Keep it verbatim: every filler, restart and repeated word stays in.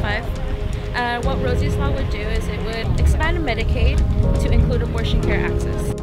five. Uh, what Rosie's law would do is it would expand Medicaid to include abortion care access.